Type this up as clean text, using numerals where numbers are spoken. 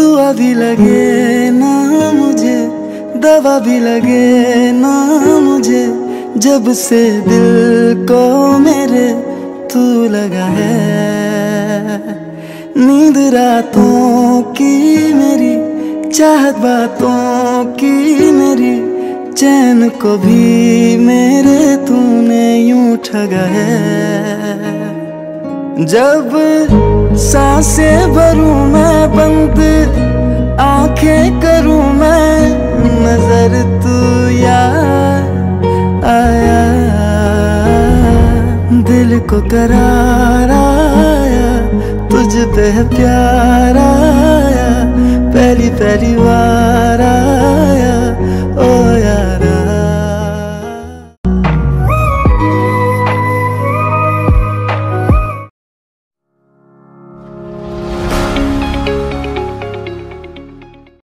दुआ भी लगे ना मुझे, दवा भी लगे ना मुझे, जब से दिल को मेरे तू लगा है। नींद रातों की मेरी, चाहत बातों की मेरी, चैन को भी मेरे तूने यूं ठगा है। जब सांसें भरूं मैं बंद, आंखें करूं मैं नजर, तू याद आया। दिल को करार आया, तुझ पे प्यार आया, पहली पहली बार